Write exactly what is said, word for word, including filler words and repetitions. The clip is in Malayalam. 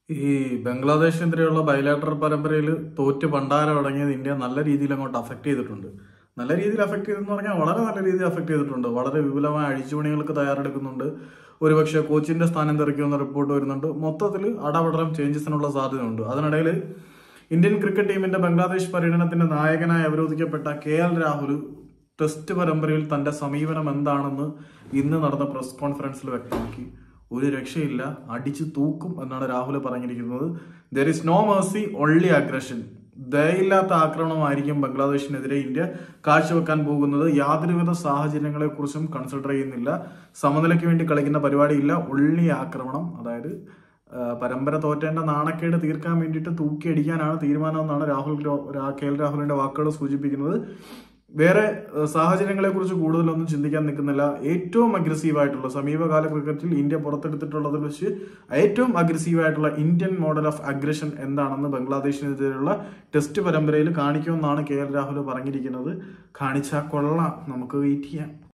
ഈ ബംഗ്ലാദേശിനെതിരെയുള്ള ബൈലാറ്ററൽ പരമ്പരയിൽ തോറ്റ് പണ്ടാരം അടങ്ങിയത് ഇന്ത്യ നല്ല രീതിയിൽ അങ്ങോട്ട് അഫക്ട് ചെയ്തിട്ടുണ്ട്. നല്ല രീതിയിൽ അഫക്ട് ചെയ്തെന്ന് പറഞ്ഞാൽ വളരെ നല്ല രീതിയിൽ അഫക്ട് ചെയ്തിട്ടുണ്ട്. വളരെ വിപുലമായ അഴിച്ചുപണികൾക്ക് തയ്യാറെടുക്കുന്നുണ്ട്. ഒരുപക്ഷെ കോച്ചിന്റെ സ്ഥാനം തെറിക്കുമെന്ന റിപ്പോർട്ട് വരുന്നുണ്ട്. മൊത്തത്തിൽ അടപടലം ചേഞ്ചസിനുള്ള സാധ്യതയുണ്ട്. അതിനിടയിൽ ഇന്ത്യൻ ക്രിക്കറ്റ് ടീമിന്റെ ബംഗ്ലാദേശ് പര്യടനത്തിന്റെ നായകനായി അവരോധിക്കപ്പെട്ട കെ എൽ രാഹുൽ ടെസ്റ്റ് പരമ്പരയിൽ തന്റെ സമീപനം എന്താണെന്ന് ഇന്ന് നടന്ന പ്രസ് കോൺഫറൻസിൽ വ്യക്തമാക്കി. ഒരു രക്ഷയില്ല, അടിച്ചു തൂക്കും എന്നാണ് രാഹുൽ പറഞ്ഞിരിക്കുന്നത്. There is no mercy, only aggression. ദയയില്ലാത്ത ആക്രമണമായിരിക്കും ബംഗ്ലാദേശിനെതിരെ ഇന്ത്യ കാഴ്ചവെക്കാൻ പോകുന്നത്. യാതൊരുവിധ സാഹചര്യങ്ങളെ കുറിച്ചും കൺസിഡർ ചെയ്യുന്നില്ല. സമനിലയ്ക്ക് വേണ്ടി കളിക്കുന്ന പരിപാടിയില്ല, ഒള്ളി ആക്രമണം. അതായത് പരമ്പര തോറ്റേണ്ട നാണക്കേട് തീർക്കാൻ വേണ്ടിയിട്ട് തൂക്കിയടിക്കാനാണ് തീരുമാനം എന്നാണ് രാഹുൽ കെ എൽ രാഹുലിന്റെ വാക്കുകൾ സൂചിപ്പിക്കുന്നത്. വേറെ സാഹചര്യങ്ങളെ കുറിച്ച് കൂടുതലൊന്നും ചിന്തിക്കാൻ നിൽക്കുന്നില്ല. ഏറ്റവും അഗ്രസീവായിട്ടുള്ള സമീപകാല ക്രിക്കറ്റിൽ ഇന്ത്യ പുറത്തെടുത്തിട്ടുള്ളതിൽ വെച്ച് ഏറ്റവും അഗ്രസീവായിട്ടുള്ള ഇന്ത്യൻ മോഡൽ ഓഫ് അഗ്രഷൻ എന്താണെന്ന് ബംഗ്ലാദേശിനെതിരെയുള്ള ടെസ്റ്റ് പരമ്പരയിൽ കാണിക്കുമെന്നാണ് കെ എൽ രാഹുൽ പറഞ്ഞിരിക്കുന്നത്. കാണിച്ചാൽ കൊള്ളാം, നമുക്ക് വെയിറ്റ് ചെയ്യാം.